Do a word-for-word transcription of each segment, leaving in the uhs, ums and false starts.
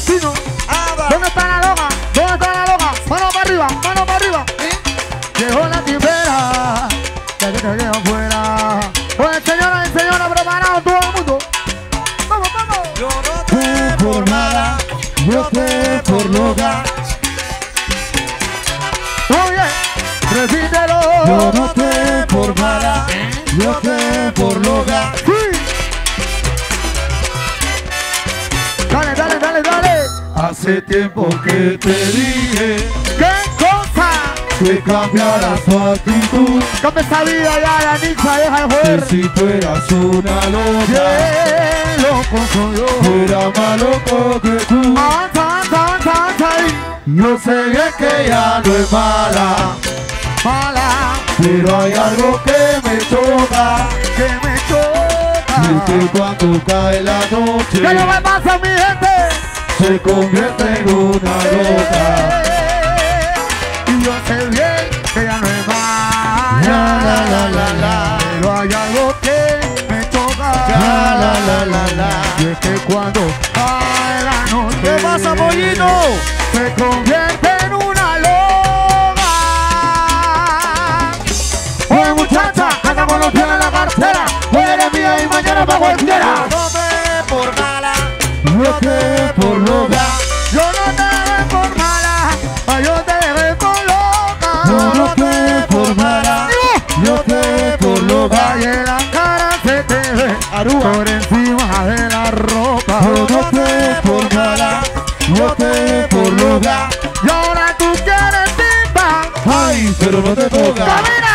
Agustino. ¿Dónde está la loca? ¿Dónde está la loca? Mano para arriba, mano para arriba. Llegó la timbera, ya que te quedo afuera. Pues señoras y señores, preparados todo el mundo. Vamos, vamos. Yo no te por mala, yo te por loca. Oye, repítelo. Yo no te por mala, yo te por loca. Sí. Dale, dale, dale, dale. Hace tiempo que te dije ¿Qué cosa? que cambiaras tu actitud. Cambia esa vida ya, la Nixa, deja de Que joder. si tú eras una loca, Bien, loco soy yo. yo era más loco que tú. Avanza, avanza, avanza, avanza ahí. Yo sé que ella no es mala, Mala, pero hay algo que me choca. que me choca. Y es que cuando cae la noche ¿Qué no me pasa, mi gente? se convierte en una loca. Y yo sé bien que ya no es mala. La, la, la, la, la. Pero hay algo que me choca. La, la, la, la, la. Y es que cuando cae la noche, ¿Qué pasa, pollito? se convierte en una loca. Oye, muchacha, anda con los pies en la cartera. Hoy eres mía y mañana pa' cualquiera. No te por mala, yo te por loca. Yo no te dejé por mala, ay, yo te dejé por loca. Yo no te por mala, yo te por loca. Ay, en la cara se te ve Aruba. por encima de la ropa. Yo no te por mala, yo te por loca. Y ahora tú quieres timba. Ay, pero no te toca. ¡Camina!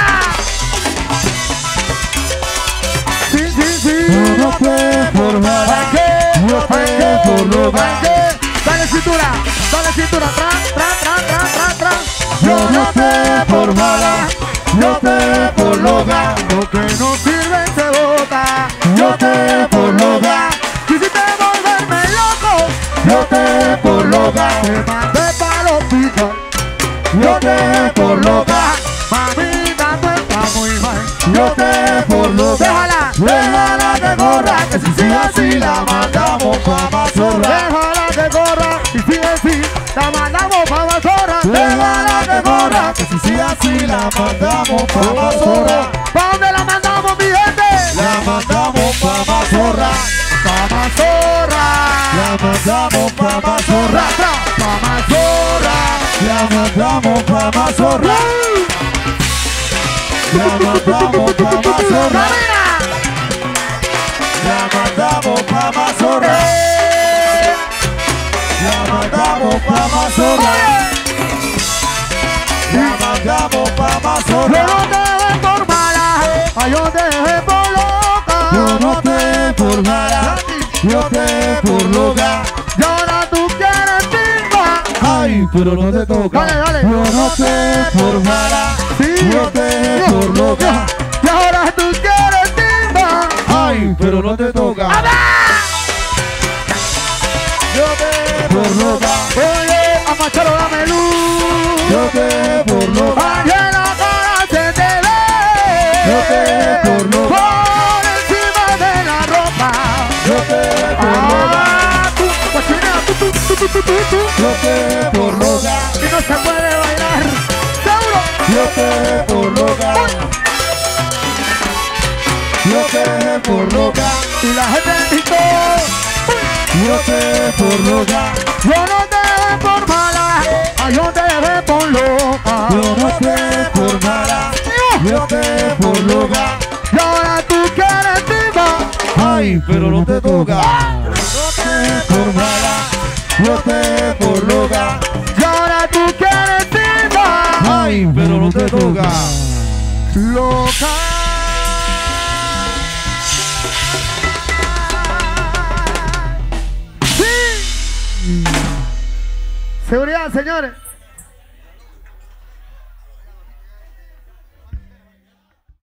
Sí, sí, sí. Yo no te por mala, Hay que, yo hay te que, por loca. hay que. Dale cintura, dale cintura, tra, tra, tra, tra, tra, tra. Yo no te por mala, yo te por loca. Lo que no sirve se bota. Yo te por loca, Quisiste volverme loco. yo te por loca. Te mandé pa'l hospital. Yo te por loca, Mamita, tú estás muy mal. yo te por loca. Déjala, Déjala que corra, que si sigue así la mandamos pa' Mazorra. déjala que corra. Y sigue así, la mandamos pa' Mazorra. Déjala que corra, que si sigue así la mandamos pa' Mazorra. ¿Pa' dónde la mandamos, mi gente? La mandamos pa' Mazorra, Pa' Mazorra. la mandamos pa' Mazorra, Ra, ra, pa' Mazorra. la mandamos pa' Mazorra, la mandamos pa' Mazorra, ¡Camina! la mandamos pa' Mazorra, la mandamos pa' Mazorra, la mandamos pa' Yo Mazorra. no te dejé por mala, ay, yo te dejé por loca. Yo no te por mala, yo te por loca. Y ahora tú quieres timba. Ay, pero no te toca. Dale, dale. Yo no te por mala, Sí. yo te por loca. Y ahora tú quieres timba. Ay, pero no te toca. Yo te por loca, Oye, a Machado dame luz. yo te por loca, Ay, en la cara se te yo te ve. por loca, Por encima de la ropa. yo te por loca, Ah, tú, cochinea, tú, tú, tú, tú, tú, tú, tú. yo te por loca, Y no se puede bailar. Seguro. yo te por loca, yo te por loca, Y la gente gritó. yo te por loca. Yo no te dejé por mala, ay, yo te dejé por loca. Yo no te por mala, yo te por loca. Y ahora tú quieres timba. Ay, pero no te toca. Yo te por mala, yo te por loca. Y ahora tú quieres timba. Ay, pero no te toca. Loca. Sí. Seguridad, señores.